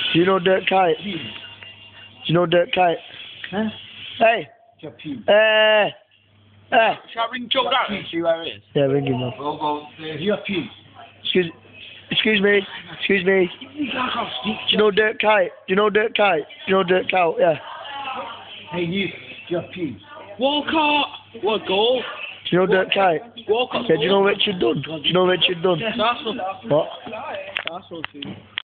Do you know Dirk Kuyt? Do you know Dirk Kuyt? Huh? Hey! Hey! Shall I ring Joe down and see where it is? Yeah, ring him up. Excuse me. Do you know Dirk Kuyt? Do you know Dirk Kuyt? Do you know Dirk Kuyt? Yeah. Hey, you, your pews. Walcott! What goal? Do you know Dirk Kuyt? Walcott. Yeah, do you know Richard Dunn? Do you know Richard Dunn? Yes, Arsenal. What? Arsenal team.